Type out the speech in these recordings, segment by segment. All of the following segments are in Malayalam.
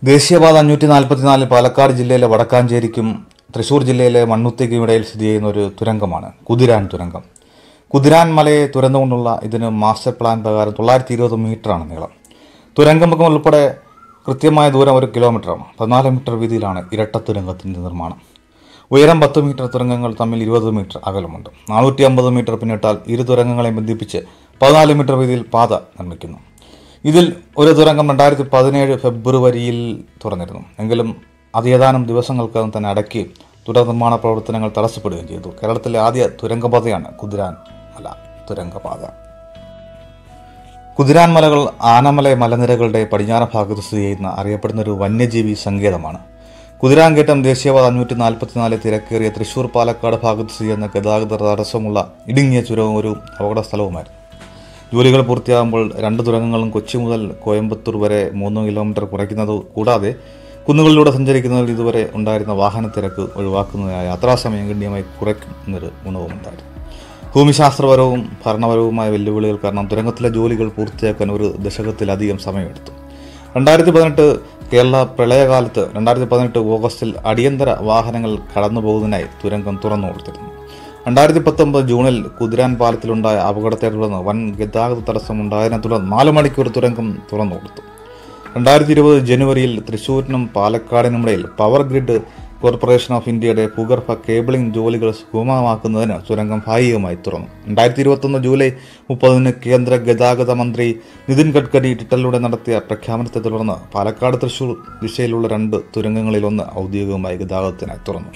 ദേശീയപാത 544 പാലക്കാട് ജില്ലയിലെ വടക്കാഞ്ചേരിക്കും തൃശൂർ ജില്ലയിലെ മണ്ണുത്തിക്കും ഇടയിൽ സ്ഥിതി ചെയ്യുന്ന ഒരു തുരങ്കമാണ് കുതിരാൻ തുരങ്കം. കുതിരാൻ മലയെ തുരന്നുകൊണ്ടുള്ള ഇതിന് മാസ്റ്റർ പ്ലാൻ പ്രകാരം 920 മീറ്ററാണ് നീളം. തുരങ്കമുഖം ഉൾപ്പെടെ കൃത്യമായ ദൂരം 1 കിലോമീറ്ററാണ്. 14 മീറ്റർ വീതിയിലാണ് ഇരട്ട തുരങ്കത്തിൻ്റെ നിർമ്മാണം. ഉയരം 10 മീറ്റർ, തുരങ്കങ്ങൾ തമ്മിൽ 20 മീറ്റർ അകലമുണ്ട്. 450 മീറ്റർ പിന്നിട്ടാൽ ഇരു തുരങ്കങ്ങളെയും ബന്ധിപ്പിച്ച് 14 മീറ്റർ വീതിയിൽ പാത നിർമ്മിക്കുന്നു. ഇതിൽ ഒരു തുരങ്കം 2017 ഫെബ്രുവരിയിൽ തുറന്നിരുന്നു. എങ്കിലും അത് ഏതാനും ദിവസങ്ങൾക്കകം തന്നെ അടയ്ക്കുകയും തുടർ നിർമ്മാണ പ്രവർത്തനങ്ങൾ തടസ്സപ്പെടുകയും ചെയ്തു. കേരളത്തിലെ ആദ്യ തുരങ്കപാതയാണ് കുതിരാൻ മല തുരങ്കപാത. കുതിരാൻ മലകൾ ആനമല മലനിരകളുടെ പടിഞ്ഞാറൻ ഭാഗത്ത് സ്ഥിതി ചെയ്യുന്ന അറിയപ്പെടുന്ന ഒരു വന്യജീവി സങ്കേതമാണ്. കുതിരാൻകയറ്റം ദേശീയപാത 544 തിരക്കേറിയ തൃശൂർ പാലക്കാട് ഭാഗത്ത് സ്ഥിതി ചെയ്യുന്ന ഗതാഗത തടസ്സമുള്ള ഇടുങ്ങിയ ചുരവും ഒരു അപകട സ്ഥലവുമായിരുന്നു. ജോലികൾ പൂർത്തിയാകുമ്പോൾ 2 തുരങ്കങ്ങളും കൊച്ചി മുതൽ കോയമ്പത്തൂർ വരെ 3 കിലോമീറ്റർ കുറയ്ക്കുന്നത് കൂടാതെ കുന്നുകളിലൂടെ സഞ്ചരിക്കുന്നതിൽ ഇതുവരെ ഉണ്ടായിരുന്ന വാഹന തിരക്ക് ഒഴിവാക്കുന്നതിനായി യാത്രാസമയം ഗണ്യമായി കുറയ്ക്കുന്നൊരു ഗുണവുമുണ്ടായിരുന്നു. ഭൂമിശാസ്ത്രപരവും ഭരണപരവുമായ വെല്ലുവിളികൾ കാരണം തുരങ്കത്തിലെ ജോലികൾ പൂർത്തിയാക്കാൻ ഒരു ദശകത്തിലധികം സമയമെടുത്തു. 2018 കേരള പ്രളയകാലത്ത് 2018 ഓഗസ്റ്റിൽ അടിയന്തര വാഹനങ്ങൾ കടന്നുപോകുന്നതിനായി തുരങ്കം തുറന്നു കൊടുത്തിരുന്നു. 2019 ജൂണിൽ കുതിരാൻ പാലത്തിലുണ്ടായ അപകടത്തെ തുടർന്ന് വൻ ഗതാഗത തടസ്സം ഉണ്ടായതിനെ തുടർന്ന് 4 മണിക്കൂർ തുരങ്കം തുറന്നു കൊടുത്തു. 2020 ജനുവരിയിൽ തൃശ്ശൂരിനും പാലക്കാടിനുമിടയിൽ പവർ ഗ്രിഡ് കോർപ്പറേഷൻ ഓഫ് ഇന്ത്യയുടെ ഭൂഗർഭ കേബിളിംഗ് ജോലികൾ സുഗമമാക്കുന്നതിന് തുരങ്കം ഭാഗികമായി തുറന്നു. 2021 ജൂലൈ 30 കേന്ദ്ര ഗതാഗത മന്ത്രി നിതിൻ ഗഡ്കരി ട്വിറ്ററിലൂടെ നടത്തിയ പ്രഖ്യാപനത്തെ തുടർന്ന് പാലക്കാട് തൃശ്ശൂർ ദിശയിലുള്ള 2 തുരങ്കങ്ങളിലൊന്ന് ഔദ്യോഗികമായി ഗതാഗതത്തിനായി തുറന്നു.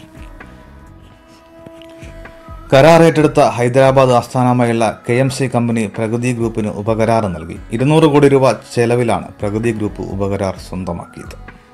കരാർ ഏറ്റെടുത്ത ഹൈദരാബാദ് ആസ്ഥാനമായുള്ള KMC കമ്പനി പ്രഗതി ഗ്രൂപ്പിന് ഉപകരാർ നൽകി. 200 കോടി രൂപ ചെലവിലാണ് പ്രഗതി ഗ്രൂപ്പ് ഉപകരാർ സ്വന്തമാക്കിയത്.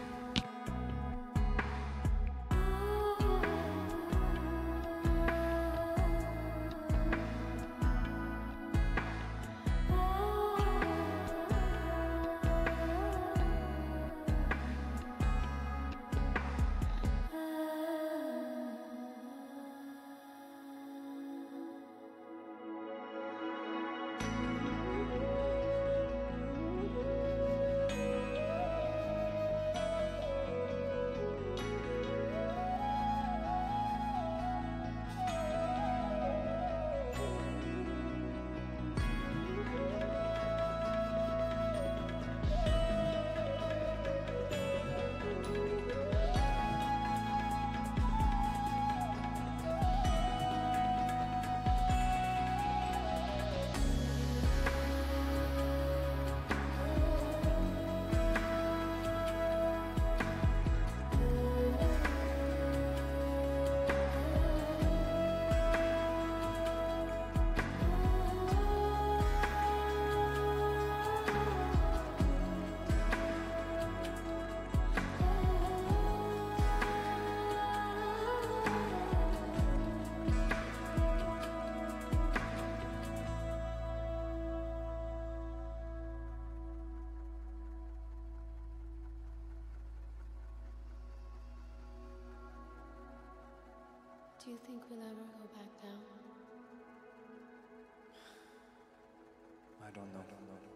Do you think we'll ever go back down? I don't know.